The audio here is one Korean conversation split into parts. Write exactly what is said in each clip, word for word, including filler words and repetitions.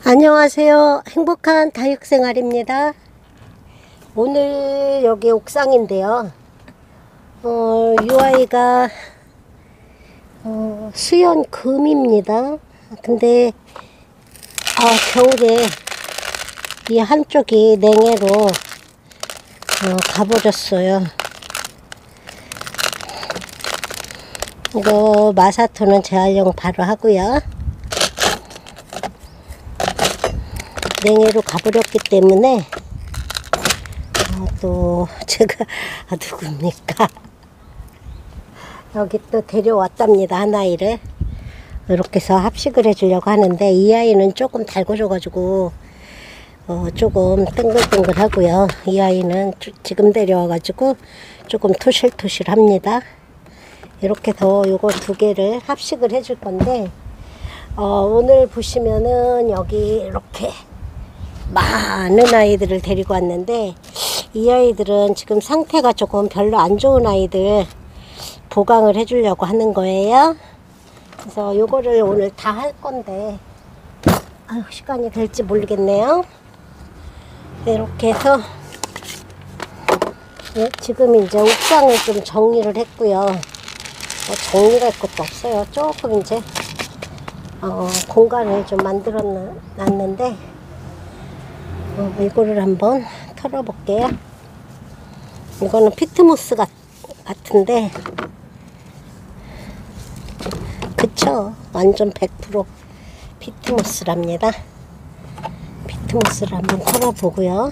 안녕하세요. 행복한 다육생활입니다. 오늘 여기 옥상인데요. 어, 이 아이가 어, 수연금입니다. 근데 아, 겨울에 이 한쪽이 냉해로 어, 가버렸어요. 이거 마사토는 재활용 바로 하고요. 냉해로 가버렸기 때문에 아, 또 제가 아, 누굽니까? 여기 또 데려왔답니다. 한 아이를 이렇게 해서 합식을 해주려고 하는데 이 아이는 조금 달궈져가지고 어, 조금 땡글땡글 하고요. 이 아이는 지금 데려와가지고 조금 토실토실 합니다. 이렇게 해서 요거 두 개를 합식을 해줄 건데 어, 오늘 보시면은 여기 이렇게 많은 아이들을 데리고 왔는데 이 아이들은 지금 상태가 조금 별로 안 좋은 아이들 보강을 해주려고 하는 거예요. 그래서 요거를 오늘 다 할 건데 아유, 시간이 될지 모르겠네요. 이렇게 해서 네, 지금 이제 옥상을 좀 정리를 했고요. 뭐 정리할 것도 없어요. 조금 이제 어, 공간을 좀 만들어 놨는데 어, 이거를 한번 털어 볼게요. 이거는 피트모스 같, 같은데 그쵸? 완전 백 퍼센트 피트모스랍니다. 피트모스를 한번 털어 보고요.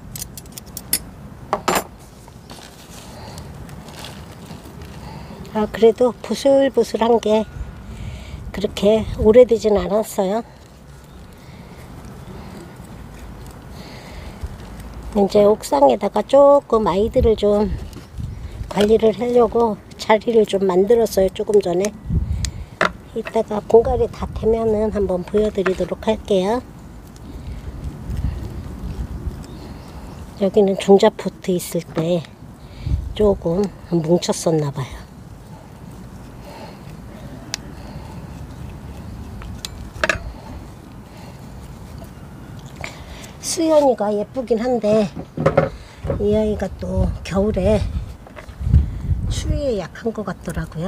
아, 그래도 부슬부슬한 게 그렇게 오래되진 않았어요. 이제 옥상에다가 조금 아이들을 좀 관리를 하려고 자리를 좀 만들었어요. 조금 전에. 이따가 공간이 다 되면은 한번 보여드리도록 할게요. 여기는 종자포트 있을 때 조금 뭉쳤었나 봐요. 수연이가 예쁘긴 한데 이 아이가 또 겨울에 추위에 약한 것 같더라고요.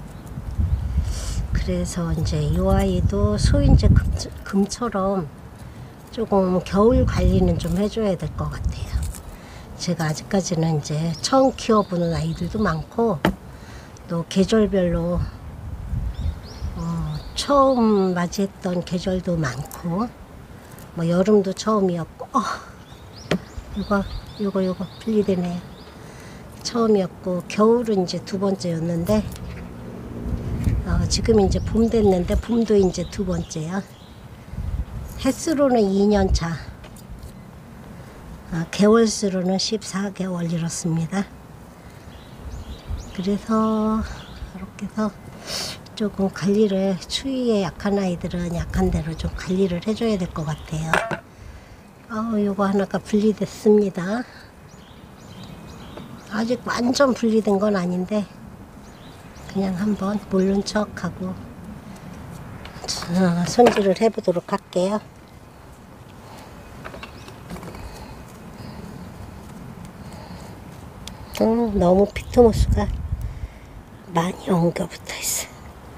그래서 이제 이 아이도 소인제 금, 금처럼 조금 겨울 관리는 좀 해줘야 될 것 같아요. 제가 아직까지는 이제 처음 키워보는 아이들도 많고 또 계절별로 어, 처음 맞이했던 계절도 많고 뭐 여름도 처음이었고 어, 이거 이거 이거 분리되네요. 처음이었고 겨울은 이제 두 번째였는데 어, 지금 이제 봄 됐는데 봄도 이제 두 번째야. 횟수로는 이 년 차, 어, 개월수로는 십사 개월 이렇습니다. 그래서 이렇게 해서 조금 관리를, 추위에 약한 아이들은 약한 대로 좀 관리를 해줘야 될 것 같아요. 어, 요거 하나가 분리됐습니다. 아직 완전 분리된 건 아닌데 그냥 한번 모른 척하고 어, 손질을 해보도록 할게요. 음, 너무 피트모스가 많이 엉겨 붙어 있어요.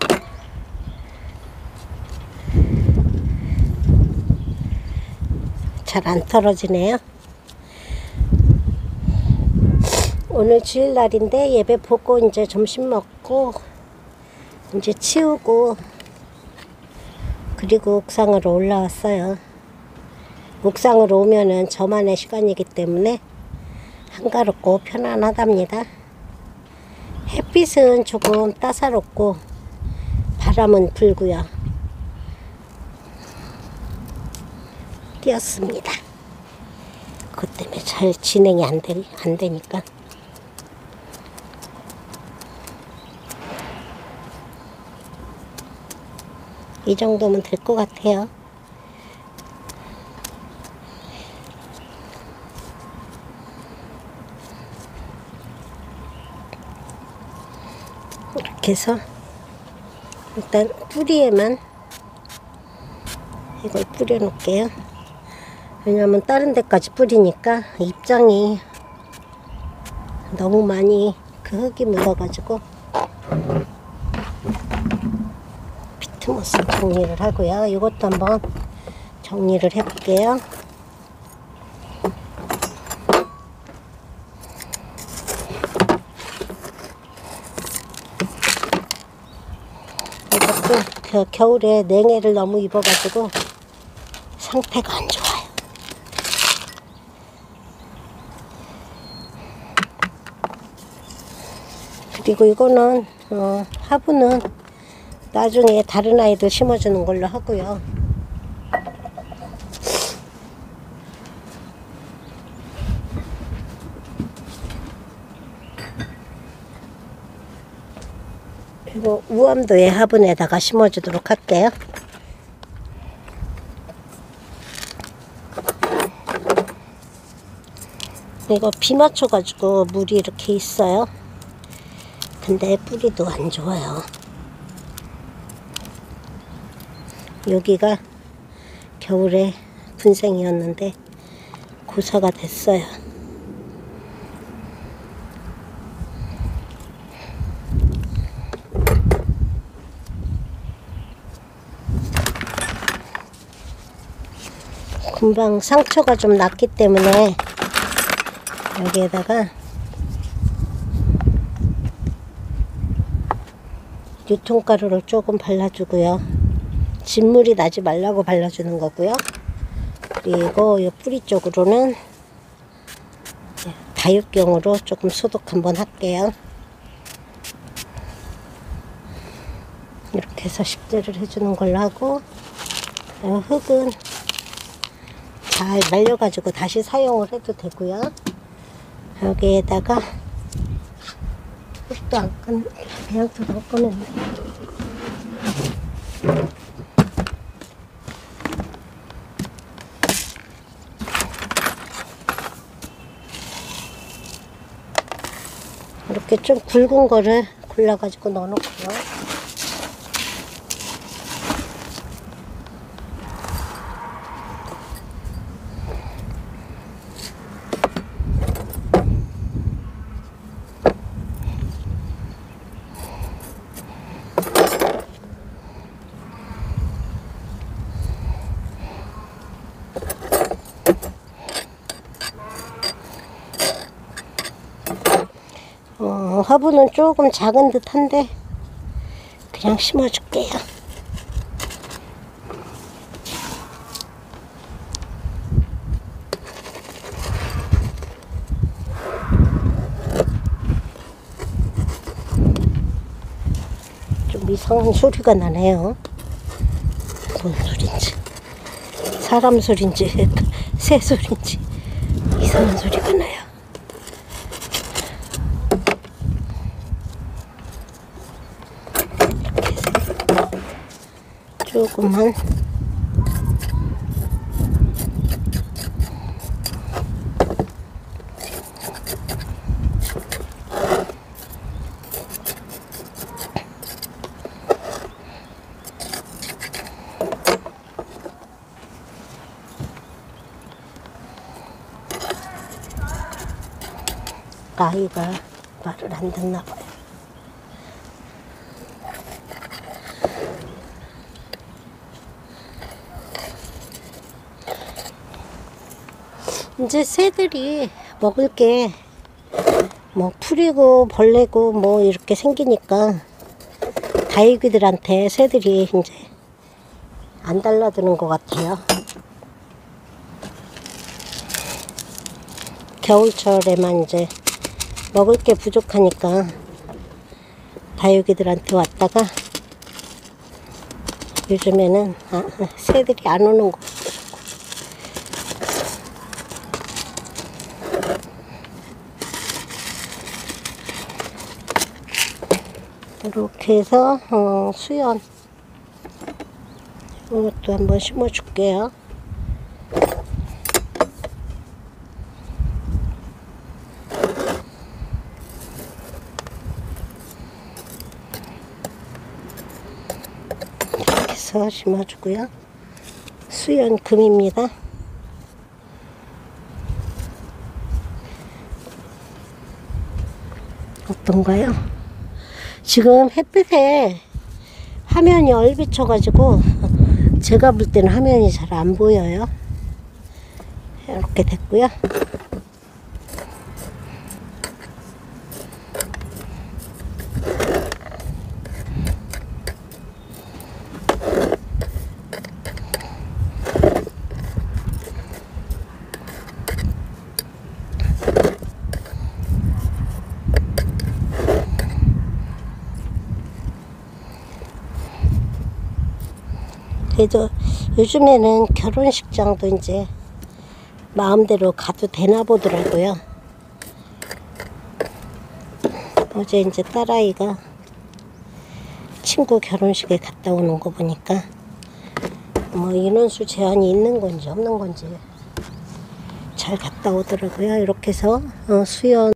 잘 안 털어지네요. 오늘 주일날인데 예배 보고 이제 점심 먹고 이제 치우고 그리고 옥상으로 올라왔어요. 옥상으로 오면은 저만의 시간이기 때문에 한가롭고 편안하답니다. 햇빛은 조금 따사롭고 바람은 불고요. 띄었습니다. 그것 때문에 잘 진행이 안, 되, 안 되니까. 이 정도면 될 것 같아요. 이렇게 해서 일단 뿌리에만 이걸 뿌려 놓을게요. 왜냐면 다른 데까지 뿌리니까 입장이 너무 많이 그 흙이 묻어가지고 비트모스 정리를 하고요. 이것도 한번 정리를 해볼게요. 이것도 겨울에 냉해를 너무 입어가지고 상태가 안 좋아요. 그리고 이거는 어, 화분은 나중에 다른 아이들 심어주는 걸로 하고요. 그리고 우암도의 화분에다가 심어주도록 할게요. 이거 비 맞춰가지고 물이 이렇게 있어요. 근데 뿌리도 안 좋아요. 여기가 겨울에 군생이었는데 고사가 됐어요. 금방 상처가 좀 났기 때문에 여기에다가 유통가루를 조금 발라주고요. 진물이 나지 말라고 발라주는 거고요. 그리고 이 뿌리 쪽으로는 다육경으로 조금 소독 한번 할게요. 이렇게 해서 식재를 해주는 걸로 하고, 흙은 잘 말려가지고 다시 사용을 해도 되고요. 여기에다가 흙도 안 끈, 그냥 뜯어 꺼냈네. 이렇게 좀 굵은 거를 골라가지고 넣어놓고요. 어, 화분은 조금 작은 듯한데 그냥 심어줄게요. 좀 이상한 소리가 나네요. 뭔 소린지, 사람 소린지 새 소린지 이상한 소리가 나요. 조금만 아이가 말을 안 듣나 봐요. 이제 새들이 먹을 게 뭐 풀이고 벌레고 뭐 이렇게 생기니까 다육이들한테 새들이 이제 안 달라드는 것 같아요. 겨울철에만 이제 먹을 게 부족하니까 다육이들한테 왔다가 요즘에는 아, 새들이 안 오는 거. 이렇게 해서 어, 수연 이것도 한번 심어 줄게요. 이렇게 해서 심어 주고요. 수연금입니다. 어떤가요? 지금 햇빛에 화면이 얼비쳐 가지고 제가 볼 때는 화면이 잘 안 보여요. 이렇게 됐고요. 그래도 요즘에는 결혼식장도 이제 마음대로 가도 되나 보더라고요. 어제 이제 딸아이가 친구 결혼식에 갔다 오는 거 보니까 뭐 인원수 제한이 있는 건지 없는 건지 잘 갔다 오더라고요. 이렇게 해서 어, 수연